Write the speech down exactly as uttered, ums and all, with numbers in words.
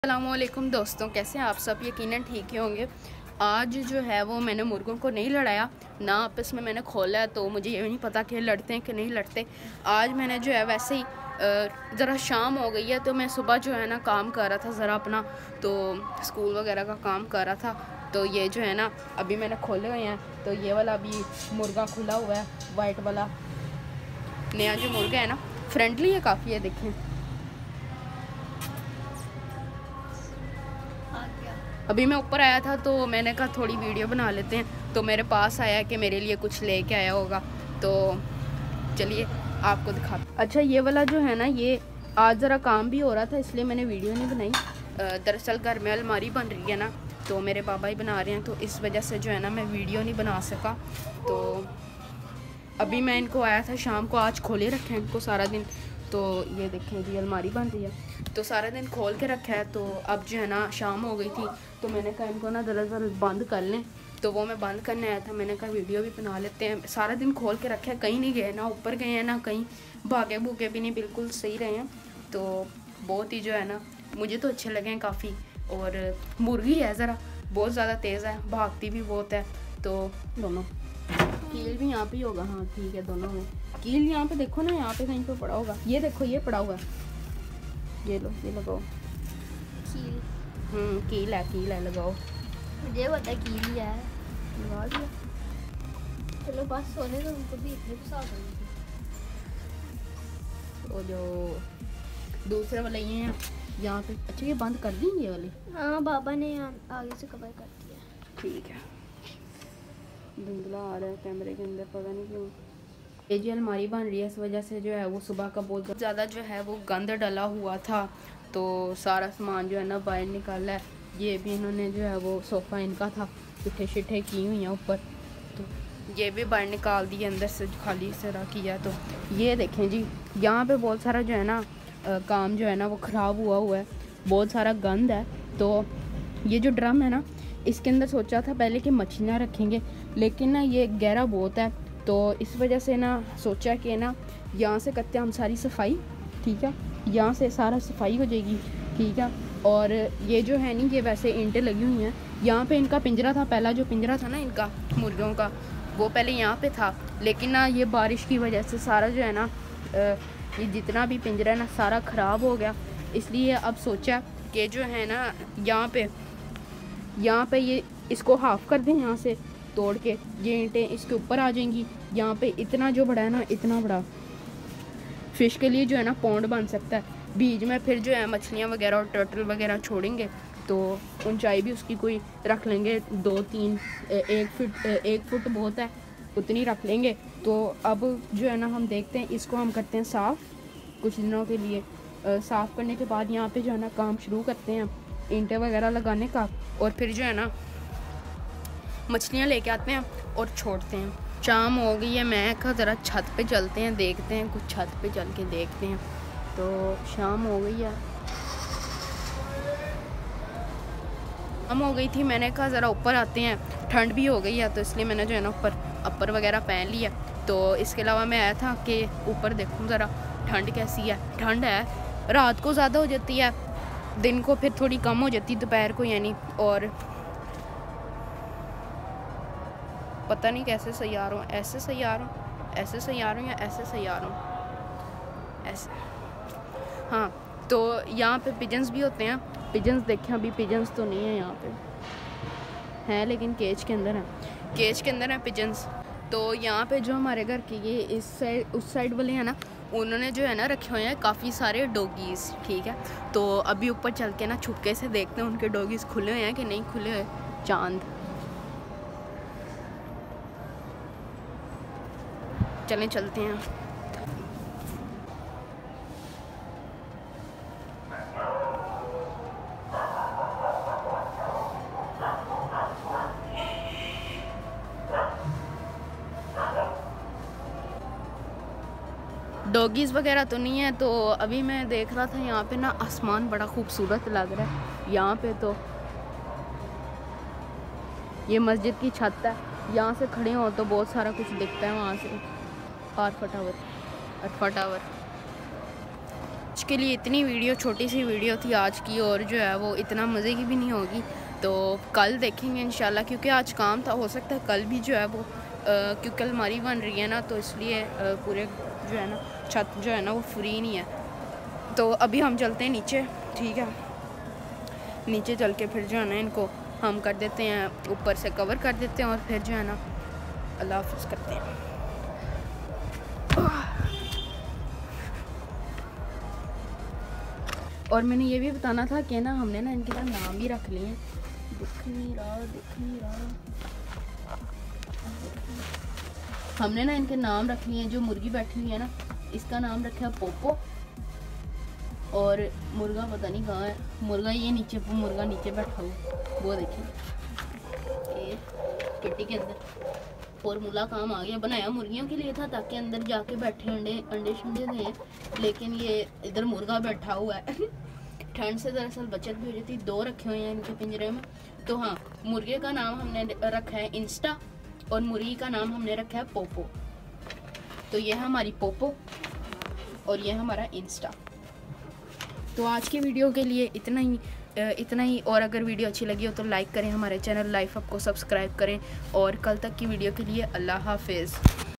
अस्सलामुअलैकुम दोस्तों, कैसे हैं आप सब। यकीनन ठीक ही होंगे। आज जो है वो मैंने मुर्गों को नहीं लड़ाया, ना आपस में मैंने खोला है, तो मुझे ये नहीं पता कि लड़ते हैं कि नहीं लड़ते। आज मैंने जो है वैसे ही ज़रा शाम हो गई है, तो मैं सुबह जो है ना काम कर रहा था ज़रा अपना, तो स्कूल वगैरह का काम कर रहा था। तो ये जो है ना अभी मैंने खोले हुए हैं। तो ये वाला अभी मुर्गा खुला हुआ है, वाइट वाला नया जो मुर्गा है ना, फ्रेंडली है काफ़ी है। देखें, अभी मैं ऊपर आया था तो मैंने कहा थोड़ी वीडियो बना लेते हैं, तो मेरे पास आया कि मेरे लिए कुछ लेके आया होगा, तो चलिए आपको दिखा। अच्छा, ये वाला जो है ना, ये आज ज़रा काम भी हो रहा था इसलिए मैंने वीडियो नहीं बनाई। दरअसल घर में अलमारी बन रही है ना, तो मेरे पापा ही बना रहे हैं, तो इस वजह से जो है ना मैं वीडियो नहीं बना सका। तो अभी मैं इनको आया था शाम को, आज खोले रखे हैं इनको सारा दिन। तो ये देखें जी, अलमारी बन रही है, तो सारा दिन खोल के रखा है। तो अब जो है ना शाम हो गई थी, तो मैंने कहा इनको ना दरअसल बंद कर लें, तो वो मैं बंद करने आया था। मैंने कहा वीडियो भी बना लेते हैं। सारा दिन खोल के रखा है, कहीं नहीं गए, ना ऊपर गए हैं ना कहीं, भागे भूगे भी नहीं, बिल्कुल सही रहे हैं। तो बहुत ही जो है ना मुझे तो अच्छे लगे हैं काफ़ी। और मुर्गी है ज़रा बहुत ज़्यादा तेज़ है, भागती भी बहुत है। तो दोनों कील भी यहाँ पे ही होगा, हाँ ठीक है, दोनों में कील यहाँ पे देखो ना, यहाँ पे कहीं पे पड़ा होगा। ये देखो, ये पड़ा हुआ है, ये लो, ये लगाओ कील। हम्म कील है, कील है, लगाओ। मुझे पता कील ही है, लगा दिया। चलो बस सोने तो उनको भी इतने पसंद होगी। वो जो दूसरे वाले ये हैं यहाँ पे, अच्छा ये बंद कर दी ये वाली। हाँ, बाबा ने आगे से कवर कर दिया। ठीक है, धुंधला आ रहा है कैमरे के अंदर, पता नहीं क्यों। ये जी अलमारी बन रही है, इस वजह से जो है वो सुबह का बहुत ज़्यादा जो है वो गंद डला हुआ था, तो सारा सामान जो है ना बाहर निकाला है। ये भी इन्होंने जो है वो सोफ़ा इनका था, पिठे शिठे की हुई हैं ऊपर, तो ये भी बाहर निकाल दिए, अंदर से खाली सारा किया। तो ये देखें जी, यहाँ पे बहुत सारा जो है ना आ, काम जो है ना वो ख़राब हुआ हुआ है, बहुत सारा गंद है। तो ये जो ड्रम है ना, इसके अंदर सोचा था पहले कि मछलियाँ रखेंगे, लेकिन ना ये गहरा बहुत है, तो इस वजह से ना सोचा कि ना यहाँ से करते हम सारी सफाई, ठीक है, यहाँ से सारा सफाई हो जाएगी, ठीक है। और ये जो है नहीं, ये वैसे ईंटें लगी हुई हैं, यहाँ पे इनका पिंजरा था, पहला जो पिंजरा था ना इनका मुर्गियों का, वो पहले यहाँ पे था, लेकिन ना ये बारिश की वजह से सारा जो है ना ये जितना भी पिंजरा है ना सारा ख़राब हो गया। इसलिए अब सोचा कि जो है ना यहाँ पे यहाँ पे ये इसको हाफ़ कर दें, यहाँ से तोड़ के ये ईंटें इसके ऊपर आ जाएंगी। यहाँ पे इतना जो बड़ा है ना, इतना बड़ा फ़िश के लिए जो है ना पौंड बन सकता है। बीच में फिर जो है मछलियाँ वगैरह और टर्टल वगैरह छोड़ेंगे, तो ऊंचाई भी उसकी कोई रख लेंगे, दो तीन एक फुट एक फुट बहुत है, उतनी रख लेंगे। तो अब जो है ना हम देखते हैं, इसको हम करते हैं साफ़ कुछ दिनों के लिए। साफ़ करने के बाद यहाँ पे जो है ना काम शुरू करते हैं ईंटें वगैरह लगाने का, और फिर जो है ना मछलियाँ लेके आते हैं और छोड़ते हैं। शाम हो गई है, मैं कहा ज़रा छत पे चलते हैं, देखते हैं कुछ, छत पे चल के देखते हैं। तो शाम हो गई है, शाम हो गई थी, मैंने कहा ज़रा ऊपर आते हैं, ठंड भी हो गई है, तो इसलिए मैंने जो है ना ऊपर अपर वगैरह पहन लिया। तो इसके अलावा मैं आया था कि ऊपर देखूँ ज़रा ठंड कैसी है। ठंड है, रात को ज़्यादा हो जाती है, दिन को फिर थोड़ी कम हो जाती है, दोपहर को यानी। और पता नहीं कैसे सही आ रहा हूँ, ऐसे सही आ रहा हूँ, ऐसे सही आ रहा हूँ या ऐसे सही आ रहा हूँ, ऐसे। हाँ, तो यहाँ पे पिजन्स भी होते हैं। पिजन्स देखें, अभी पिजन्स तो नहीं है यहाँ पे, हैं लेकिन केज के अंदर है, केज के अंदर है पिजन्स। तो यहाँ पे जो हमारे घर के ये इस साइड उस साइड वाले हैं ना, उन्होंने जो है ना रखे हुए हैं काफ़ी सारे डॉगीज़, ठीक है। तो अभी ऊपर चल के ना छुपके से देखते हैं उनके डॉगीज़ खुले हुए हैं कि नहीं खुले हुए। चांद, चलें चलते हैं। डॉगीज़ वगैरह तो नहीं है। तो अभी मैं देख रहा था यहाँ पे ना आसमान बड़ा खूबसूरत लग रहा है यहाँ पे। तो ये मस्जिद की छत है, यहाँ से खड़े हो तो बहुत सारा कुछ दिखता है वहाँ से। Arfa tower, Arfa tower. आज के लिए इतनी वीडियो, छोटी सी वीडियो थी आज की, और जो है वो इतना मज़े की भी नहीं होगी, तो कल देखेंगे इंशाल्लाह, क्योंकि आज काम था। हो सकता है कल भी जो है वो क्योंकि अलमारी बन रही है ना, तो इसलिए पूरे जो है ना छत जो है ना वो फ्री नहीं है। तो अभी हम चलते हैं नीचे, ठीक है। नीचे चल के फिर जो है ना इनको हम कर देते हैं, ऊपर से कवर कर देते हैं, और फिर जो है ना अल्लाह हाफ़िज़ करते हैं। और मैंने ये भी बताना था कि ना हमने ना इनके नाम भी रख लिए हैं। दिख नहीं रहा, दिख नहीं रहा। हमने ना इनके नाम रख लिए हैं। जो मुर्गी बैठी हुई है ना, इसका नाम रखा है पोपो, और मुर्गा पता नहीं कहाँ है। मुर्गा ये नीचे, मुर्गा नीचे बैठा हुआ, वो देखिए पेटी के अंदर। फॉर्मूला काम आ गया, बनाया मुर्गियों के लिए था ताकि अंदर जाके बैठे अंडे अंडे शंडे दें, लेकिन ये इधर मुर्गा बैठा हुआ है। ठंड से दरअसल बचत भी हो जाती। दो रखे हुए हैं इनके पिंजरे में। तो हाँ, मुर्गे का नाम हमने रखा है इंस्टा, और मुर्गी का नाम हमने रखा है पोपो। तो ये है हमारी पोपो और ये है हमारा इंस्टा। तो आज की वीडियो के लिए इतना ही इतना ही और अगर वीडियो अच्छी लगी हो तो लाइक करें, हमारे चैनल लाइफ अप को सब्सक्राइब करें, और कल तक की वीडियो के लिए अल्लाह हाफिज़।